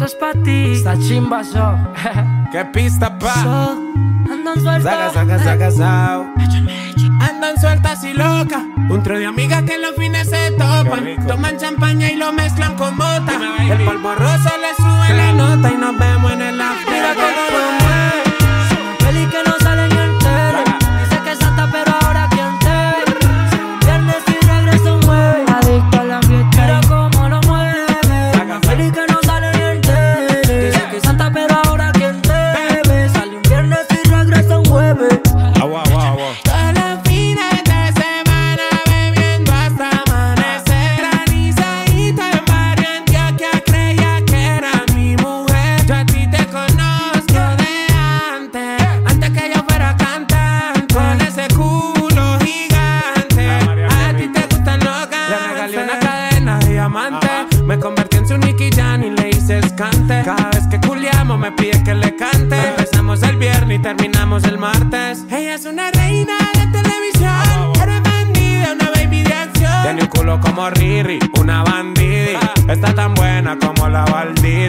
esto es pa' ti. Esta chimba so. ¿Qué pista, pa? Andan sueltas. Saca. Andan sueltas y locas. Un trío de amigas que en los fines se topan. Toman champaña y lo mezclan con mota. El polvo rosa le sube la nota y nos vemos en el after. Mira cómo lo mueve. Es una peli que no sale ni entero. Dice que es santa pero ahora quien te ve. Se viernes y regresa un jueves. Adicto a la fiesta. Mira cómo lo mueve. Una peli que no sale ni entero. Dice que es santa pero ahora quien te ve. Sale un viernes y regresa un jueves. Todos los fines de semana bebiendo hasta amanecer. Granizadita en barrio Antioquia, creía que era mi mujer. Yo a ti te conozco de antes que yo fuera cantante. Con ese culo gigante, a ti te gustan los gantes. Le regalé una cadena de diamante. Me convertí en su Nicky Jam y le hice escante. Cada vez que culiamos me pide que le cante. Empezamos el viernes y terminamos el martes. Ella es una reina de televisión, héroe bandida, una baby de acción. Tiene un culo como Riri, una bandidi. Está tan buena como la Valdí.